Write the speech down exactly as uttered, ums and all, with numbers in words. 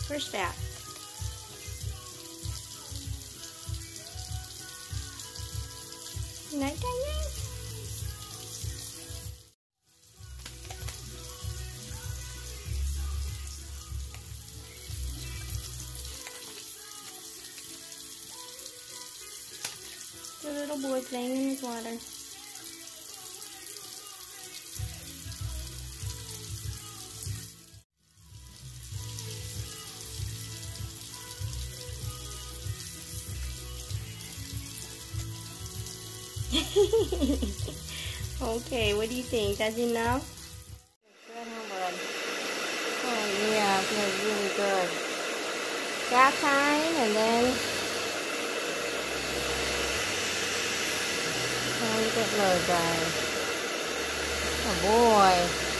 First that. Night time now. The little boy playing in his water. Okay, what do you think? That's enough? Good, huh, bud? Oh yeah, feels really good. Bath time, and then time to get blow dry. Oh boy.